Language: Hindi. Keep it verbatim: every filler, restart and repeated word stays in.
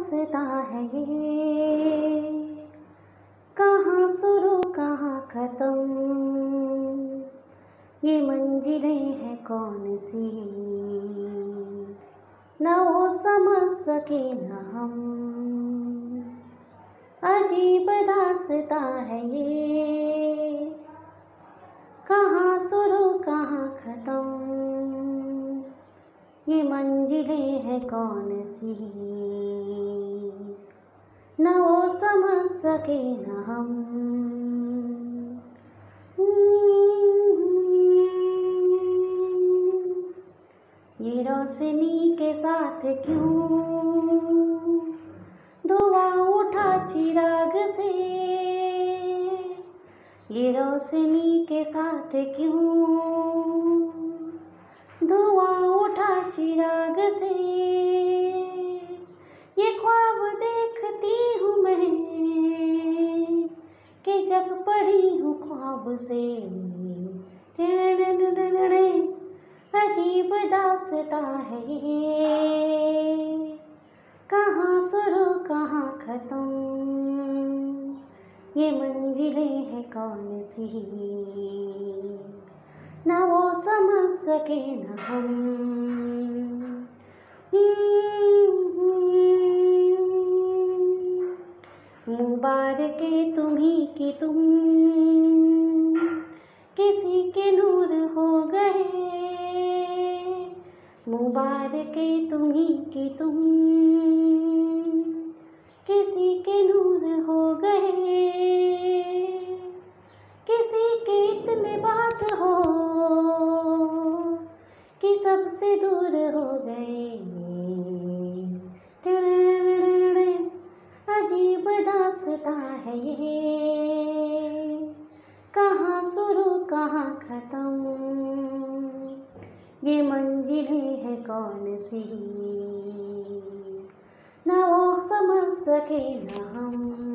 दास्तां है ये, कहाँ शुरू कहाँ ख़त्म, ये मंजिलें हैं कौन सी, न वो समझ सके न हम। अजीब दास्तां है ये, कहाँ शुरू कहाँ ख़त्म, ये मंजिलें हैं कौन सी, न वो समझ सके न हम। ये रोशनी के साथ क्यों धुआं उठा चिराग से, ये रोशनी के साथ क्यों धुआं उठा चिराग से। ये ख्वाब देखती हूँ मैं कि जग पड़ी हूँ ख्वाब से। अजीब दास्तां है ये, कहाँ शुरू कहाँ ख़त्म, ये मंजिलें हैं कौन सी, न वो समझ सके न हम। मुबारक तुम्हीं की तुम किसी के नूर हो गए, मुबारक तुम्हीं की तुम किसी के नूर हो गए, किसी के इतने पास हो कि सबसे दूर हो गए। अजीब दास्तां है ये, कहाँ शुरू कहाँ ख़त्म, ये मंजिलें हैं कौन सी, न वो समझ सके न हम।